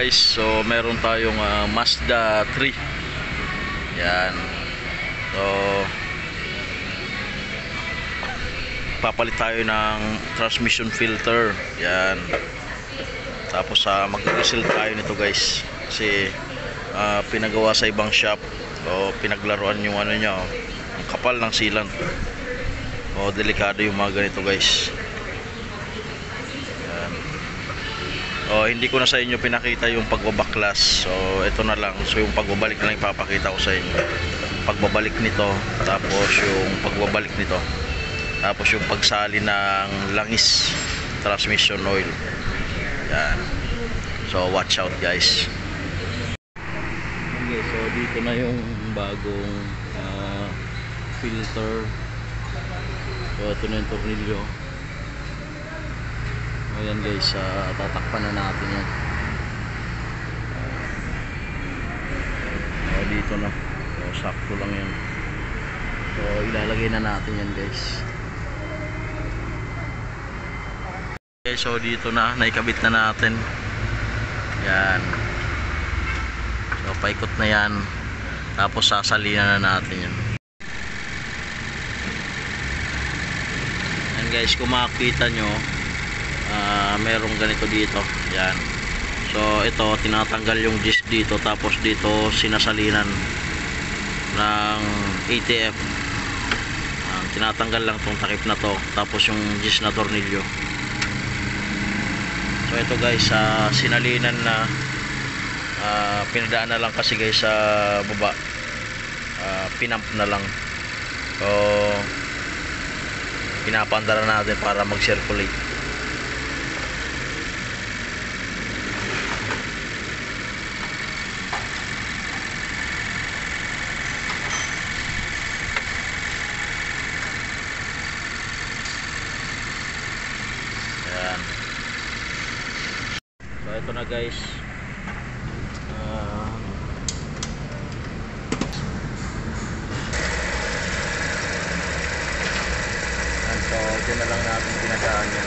guys, so meron tayong Mazda 3. Yan. So papalit tayo ng transmission filter. Yan. Tapos mag-reseal tayo nito guys. Kasi pinagawa sa ibang shop. So pinaglaruan yung ano niya, ang kapal ng sealant. O delikado yung mga ganito guys. Hindi ko na sa inyo pinakita yung pagbabaklas. So ito na lang. So yung pagbabalik na lang ipapakita ko sa inyo. Pagbabalik nito, tapos yung pagbabalik nito, tapos yung pagsali ng langis transmission oil. Yan. So watch out guys. Okay, so dito na yung bagong filter. So ito na yung tornilyo. Ayan guys, tatakpan na natin yan. Dito na. So sakto lang yan. So ilalagay na natin yan guys. Okay, so dito na, naikabit na natin. Yan. So paikot na yan. Tapos sasalinan na natin yan. Yan guys, kung makikita nyo, merong ganito dito. Yan. So ito, tinatanggal yung disc dito, tapos dito sinasalinan ng ATF. Tinatanggal lang tong takip na to, tapos yung disc na tornilyo. So ito guys, sinalinan na, pinadaan na lang kasi guys sa baba, pinamp na lang. So pinapandara natin para mag-circulate. So ito na guys. So ito na lang natin pinagaan yan.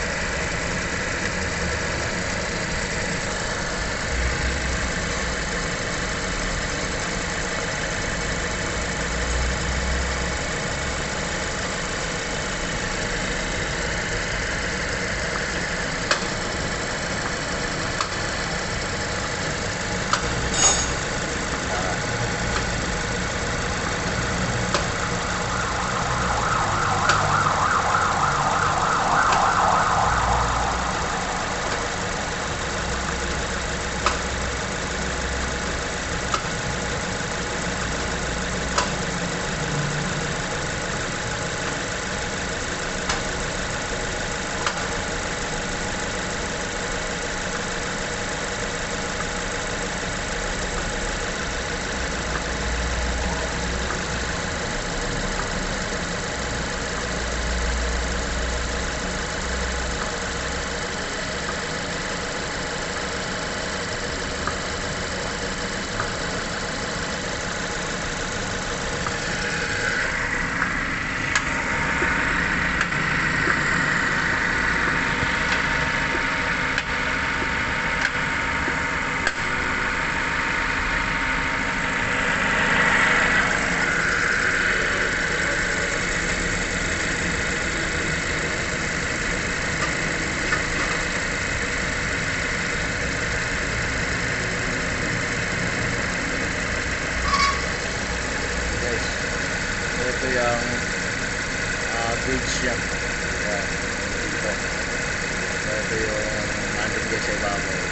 Ito yung gauge yan. Yan. Dito. So ito yung nandun guys sa ibabaw.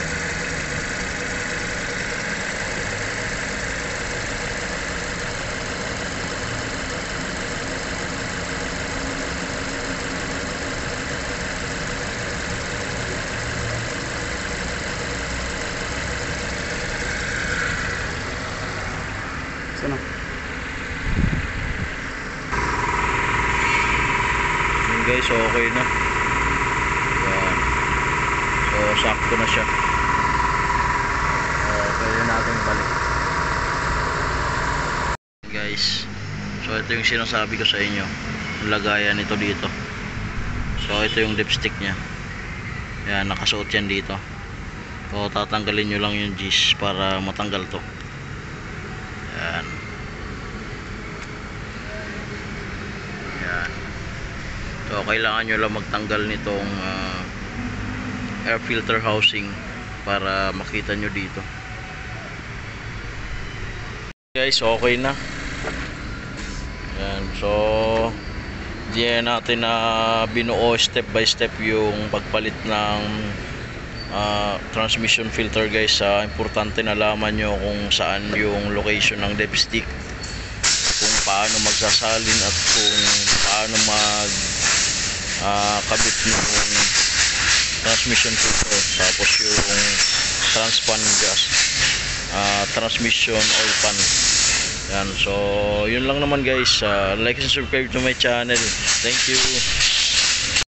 Sana guys, so okay na. Yan. So sakto na siya. Pwede natin balik guys. So ito yung sinasabi ko sa inyo, yung lagayan nito dito. So ito yung dipstick nya. Yan, nakasuot yan dito. So tatanggalin nyo lang yung G's para matanggal to. Yan. Yan. So kailangan nyo lang magtanggal nitong air filter housing para makita nyo dito. Guys, okay na. Yan. So diyan natin na binuo step by step yung pagpalit ng transmission filter guys. Importante na laman nyo kung saan yung location ng dipstick, kung paano magsasalin at kung paano mag kabit yung transmission filter, tapos yung transpan gas, transmission oil pan. Yan. So yun lang naman guys. Like and subscribe to my channel. Thank you.